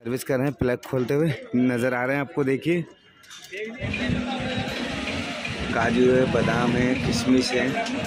Service कर रहे हैं, प्लग खोलते हुए नज़र आ रहे हैं आपको। देखिए काजू है, बादाम है, किशमिश है,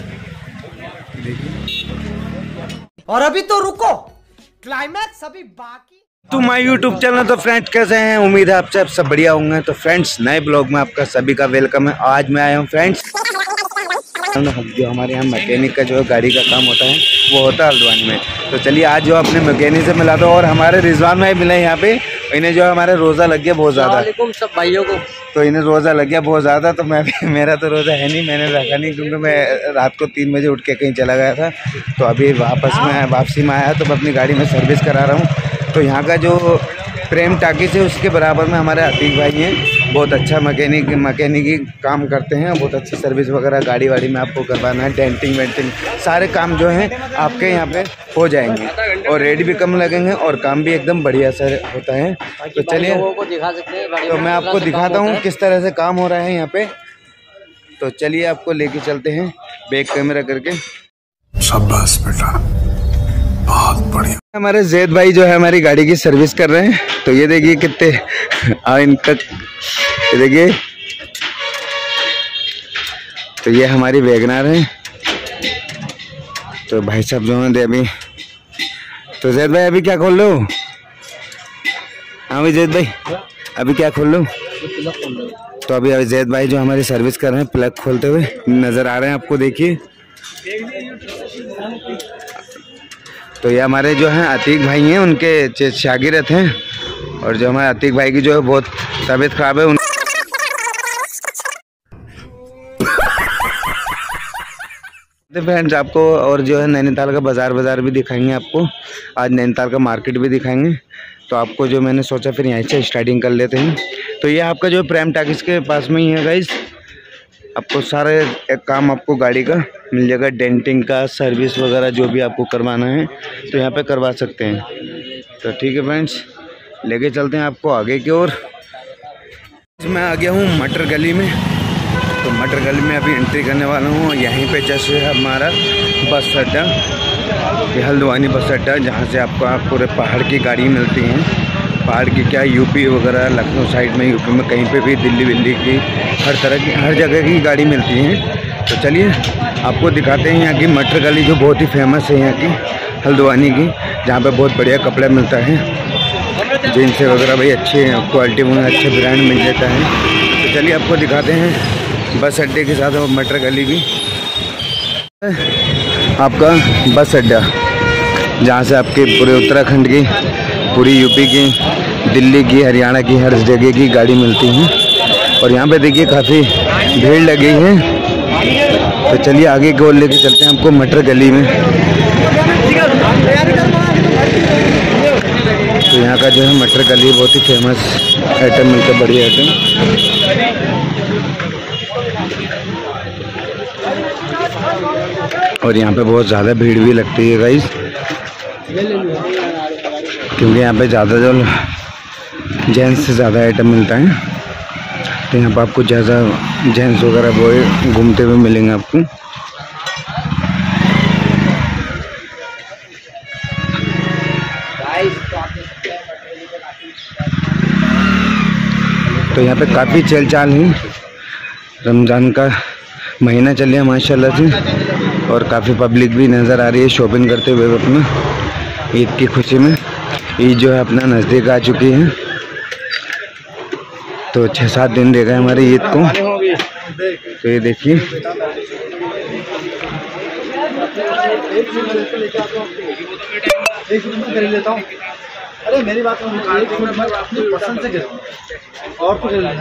देखिए। और अभी तो रुको, क्लाइमैक्स अभी बाकी। तो माय यूट्यूब चैनल। तो फ्रेंड्स कैसे हैं, उम्मीद है आपसे आप सब बढ़िया होंगे। तो फ्रेंड्स नए ब्लॉग में आपका सभी का वेलकम है। आज मैं आया हूँ फ्रेंड्स, जो हमारे यहाँ मैकेनिक का जो गाड़ी का काम होता है वो होता है हल्द्वानी में। तो चलिए आज जो अपने मैकेनिक से मिला दो, और हमारे रिजवान भाई मिले यहाँ पे। इन्हें जो हमारे रोज़ा लग गया बहुत ज़्यादा, सब भाइयों को। तो इन्हें रोज़ा लग गया बहुत ज़्यादा। तो मैं भी, मेरा तो रोज़ा है नहीं, मैंने रखा नहीं, क्योंकि मैं रात को 3 बजे उठ के कहीं चला गया था। तो अभी वापसी में आया, तो मैं अपनी गाड़ी में सर्विस करा रहा हूँ। तो यहाँ का जो प्रेम टाकी से उसके बराबर में हमारे अतीक भाई हैं, बहुत अच्छा मैकेनिकी काम करते हैं। बहुत अच्छी सर्विस वगैरह गाड़ी वाड़ी में आपको करवाना है, डेंटिंग वेंटिंग सारे काम जो हैं आपके यहाँ पे हो जाएंगे, और रेट भी कम लगेंगे और काम भी एकदम बढ़िया से होता है। तो चलिए तो मैं आपको दिखाता हूँ किस तरह से काम हो रहा है यहाँ पे। तो चलिए आपको लेके चलते हैं बैक कैमरा करके। शाबाश बेटा, बहुत बढ़िया। हमारे जैद भाई जो है हमारी गाड़ी की सर्विस कर रहे हैं। तो ये देखिए कितने इनका देखिए। तो ये हमारी वैगनर है। तो भाई साहब जो है अभी, तो जैद भाई अभी क्या खोल लो? हाँ भाई जैद भाई अभी क्या खोल लो? तो अभी जैद भाई जो हमारी सर्विस कर रहे हैं, प्लग खोलते हुए नज़र आ रहे हैं आपको। देखिए तो ये हमारे जो हैं अतीक भाई हैं, उनके शागिर्द हैं। और जो हमारे अतीक भाई की जो है बहुत तबीयत खराब है फ्रेंड्स आपको, और जो है नैनीताल का बाज़ार भी दिखाएंगे आपको। आज नैनीताल का मार्केट भी दिखाएंगे। तो आपको जो मैंने सोचा फिर यहीं से स्टार्टिंग कर लेते हैं। तो ये आपका जो प्रेम टाकिस के पास में ही है गाइस। आपको सारे एक काम आपको गाड़ी का मिल जाएगा, डेंटिंग का, सर्विस वगैरह जो भी आपको करवाना है तो यहाँ पे करवा सकते हैं। तो ठीक है फ्रेंड्स, लेके चलते हैं आपको आगे की ओर। मैं आ गया हूँ मटर गली में। तो मटर गली में अभी एंट्री करने वाला हूँ। यहीं पे जैसे है हमारा बस अड्डा, हल्द्वानी बस अड्डा, जहाँ से आपको पूरे पहाड़ की गाड़ी मिलती हैं। पहाड़ की क्या, यूपी वगैरह, लखनऊ साइड में, यूपी में कहीं पे भी, दिल्ली की हर तरह की, हर जगह की गाड़ी मिलती है। तो चलिए आपको दिखाते हैं यहाँ की मटर गली, जो बहुत ही फेमस है यहाँ की हल्द्वानी की, जहाँ पे बहुत बढ़िया कपड़ा मिलता है, जीन्स वगैरह भाई अच्छे क्वालिटी में, अच्छे ब्रांड मिल जाता है। तो चलिए आपको दिखाते हैं बस अड्डे के साथ मटर गली भी आपका बस अड्डा, जहाँ से आपके पूरे उत्तराखंड की, पूरी यूपी की, दिल्ली की, हरियाणा की, हर जगह की गाड़ी मिलती है। और यहाँ पे देखिए काफ़ी भीड़ लगी है। तो चलिए आगे की ओर लेके चलते हैं आपको मटर गली में। तो यहाँ का जो है मटर गली बहुत ही फेमस आइटम मिलता है, बढ़िया आइटम। और यहाँ पे बहुत ज़्यादा भीड़ भी लगती है गाइस, क्योंकि यहाँ पे ज़्यादा जो जेंट्स से ज़्यादा आइटम मिलता है। तो यहाँ पर आपको ज़्यादा जेंट्स वगैरह वो घूमते हुए मिलेंगे आपको। तो यहाँ पे काफ़ी चल चाल है, रमज़ान का महीना चल रहा है माशाल्लाह से, और काफ़ी पब्लिक भी नज़र आ रही है शॉपिंग करते हुए अपना ईद की खुशी में। ईद जो है अपना नज़दीक आ चुकी है। तो 6-7 दिन रह गए हमारे ईद को। तो ये देखिए अरे मेरी बात अपनी पसंद से और कुछ लेना।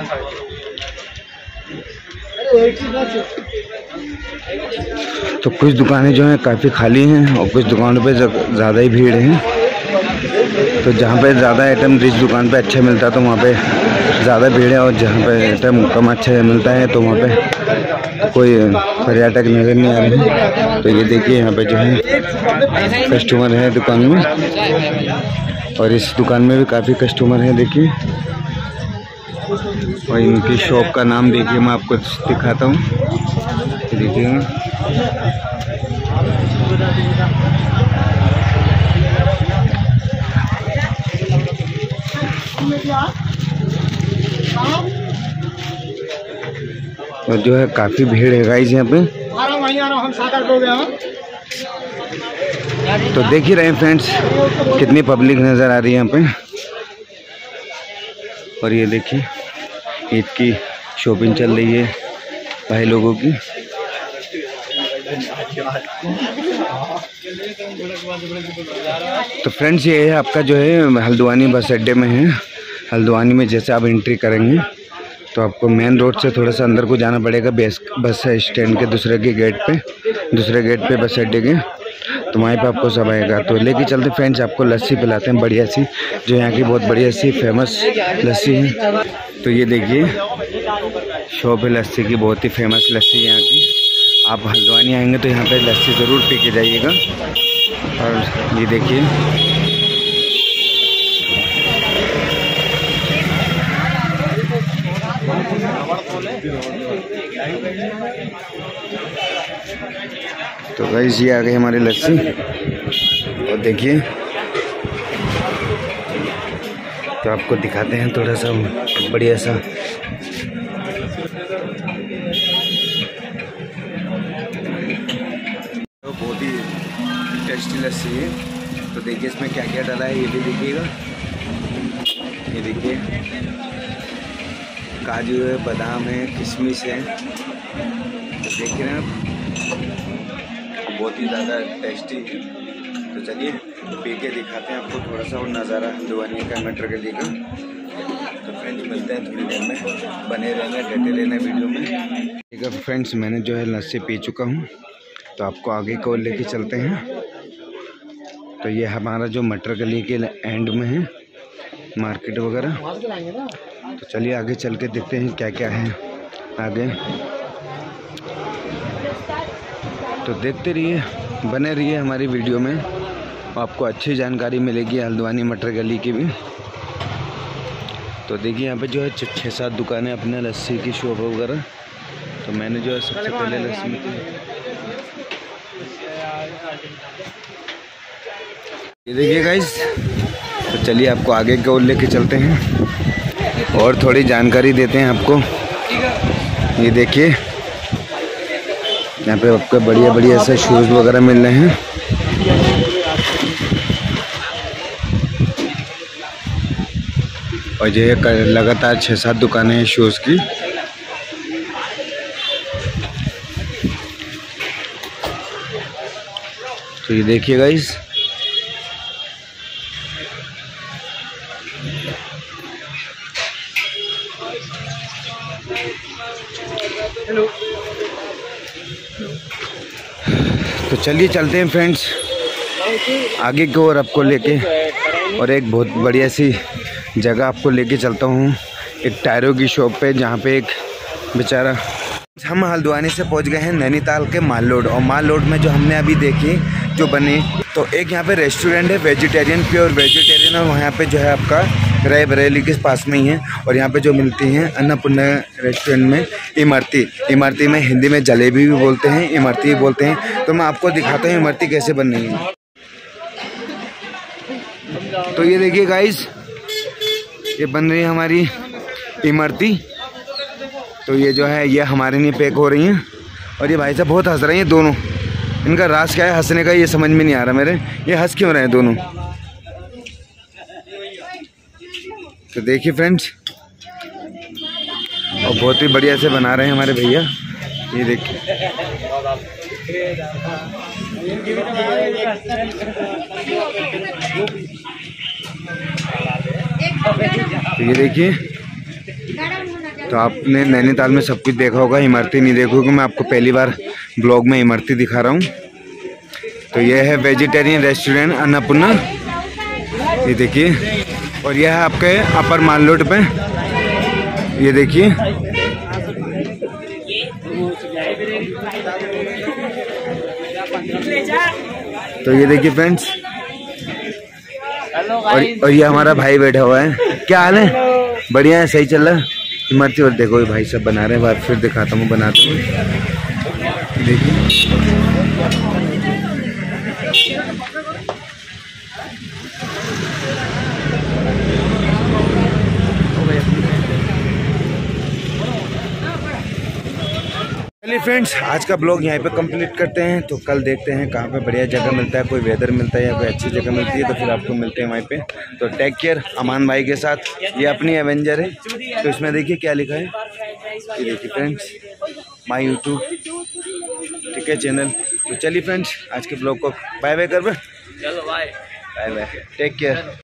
तो कुछ दुकानें जो हैं काफ़ी खाली हैं, और कुछ दुकानों पे ज़्यादा ही भीड़ है। तो जहाँ पे ज़्यादा आइटम जिस दुकान पे अच्छा मिलता है तो वहाँ पे ज़्यादा भीड़ है, और जहाँ पे आइटम कम अच्छा मिलता है तो वहाँ पे कोई पर्यटक नजर नहीं आ रहे हैं। तो ये देखिए यहाँ पे जो है कस्टमर है दुकान में, और इस दुकान में भी काफ़ी कस्टमर हैं देखिए। और इनकी शॉप का नाम देखिए, मैं आपको दिखाता हूँ, देखिए और जो है काफ़ी भीड़ है गाइस यहाँ पे। तो देख ही रहे हैं फ्रेंड्स कितनी पब्लिक नज़र आ रही है यहाँ पे। और ये देखिए ईद की शॉपिंग चल रही है भाई लोगों की। तो फ्रेंड्स ये है आपका जो है हल्द्वानी बस अड्डे में है। हल्द्वानी में जैसे आप एंट्री करेंगे तो आपको मेन रोड से थोड़ा सा अंदर को जाना पड़ेगा बस स्टैंड के दूसरे गेट पे बस अड्डे के। तो वहीं पे आपको सब आएगा। तो लेके चलते फ्रेंड्स, आपको लस्सी पिलाते हैं बढ़िया सी, जो यहाँ की बहुत बढ़िया सी फेमस लस्सी है। तो ये देखिए शॉप है लस्सी की, बहुत ही फेमस लस्सी है यहाँ की। आप हल्द्वानी आएंगे तो यहाँ पे लस्सी ज़रूर पी के जाइएगा। और ये देखिए तो गाइस ये आ गई हमारी लस्सी। और देखिए तो आपको दिखाते हैं थोड़ा सा बढ़िया सा। तो बहुत ही टेस्टी लस्सी है। तो देखिए इसमें क्या क्या डाला है ये भी देखिएगा। ये देखिए काजू है, बादाम है, किशमिश है। तो देख रहे हैं आप, बहुत ही ज़्यादा टेस्टी है। तो चलिए पी के दिखाते हैं आपको थोड़ा सा और नज़ारा हल्द्वानी का मटर गली का। तो फ्रेंड्स मिलते हैं थोड़ी देर में, बने रहना, डटे रहना वीडियो में। ठीक है फ्रेंड्स, मैंने जो है लस्सी पी चुका हूँ। तो आपको आगे को लेके चलते हैं। तो ये हमारा जो मटर गली के एंड में है मार्केट वगैरह। तो चलिए आगे चल के देखते हैं क्या क्या है आगे। तो देखते रहिए, बने रहिए हमारी वीडियो में, आपको अच्छी जानकारी मिलेगी हल्द्वानी मटर गली की भी। तो देखिए यहाँ पे जो है 6-7 दुकानें अपने लस्सी की शॉप वगैरह। तो मैंने जो है सबसे पहले लस्सी ये देखिए गाइस। तो चलिए आपको आगे की ओर लेके चलते हैं और थोड़ी जानकारी देते हैं आपको। ये देखिए यहाँ पे आपको बढ़िया बढ़िया से शूज़ वगैरह मिल रहे हैं। और ये लगातार 6-7 दुकानें हैं शूज़ की। तो ये देखिए गाइस, हेलो। तो चलिए चलते हैं फ्रेंड्स आगे की ओर आपको लेके। और एक बहुत बढ़िया सी जगह आपको लेके चलता हूँ, एक टायरों की शॉप पे, जहाँ पे एक बेचारा। हम हल्द्वानी से पहुँच गए हैं नैनीताल के माल रोड। और माल रोड में जो हमने अभी देखी जो बनी, तो एक यहाँ पे रेस्टोरेंट है वेजिटेरियन, प्योर वेजिटेरियन। और वहाँ पे जो है आपका रायबरेली के पास में ही है। और यहाँ पे जो मिलती हैं अन्नपूर्णा रेस्टोरेंट में इमरती में हिंदी में जलेबी भी बोलते हैं, इमरती भी बोलते हैं। तो मैं आपको दिखाता हूँ इमरती कैसे बन रही है। तो ये देखिए गाइस, ये बन रही है हमारी इमरती। तो ये जो है ये हमारे लिए पैक हो रही हैं। और ये भाई साहब बहुत हंस रहे हैं दोनों, इनका राज क्या है हंसने का ये समझ में नहीं आ रहा मेरे, ये हंस क्यों रहे हैं दोनों। तो देखिए फ्रेंड्स, और बहुत ही बढ़िया से बना रहे हैं हमारे भैया। ये देखिए तो ये देखिए। तो आपने नैनीताल में सब कुछ देखा होगा, इमरती नहीं देखोगे। मैं आपको पहली बार ब्लॉग में इमरती दिखा रहा हूँ। तो ये है वेजिटेरियन रेस्टोरेंट अन्नपूर्णा, ये देखिए। और यह है आपके अपर माल रोड पे, ये देखिए। तो ये देखिए फ्रेंड्स, और ये हमारा भाई बैठा हुआ है। क्या हाल है? बढ़िया है, सही चल रहा है इमरती। और देखो ये भाई सब बना रहे हैं, बाद फिर दिखाता हूँ बनाते हुए। देखिए चलिए फ्रेंड्स, आज का ब्लॉग यहीं पे कंप्लीट करते हैं। तो कल देखते हैं कहाँ पे बढ़िया जगह मिलता है, कोई वेदर मिलता है या कोई अच्छी जगह मिलती है तो फिर आपको मिलते हैं वहीं पे। तो टेक केयर अमान भाई के साथ। ये अपनी एवेंजर है, तो इसमें देखिए क्या लिखा है, ये देखिए फ्रेंड्स, माई यूट्यूब, ठीक है चैनल। तो चलिए फ्रेंड्स, आज के ब्लॉग को बाय बाय कर, चलो बाय बाय, टेक केयर।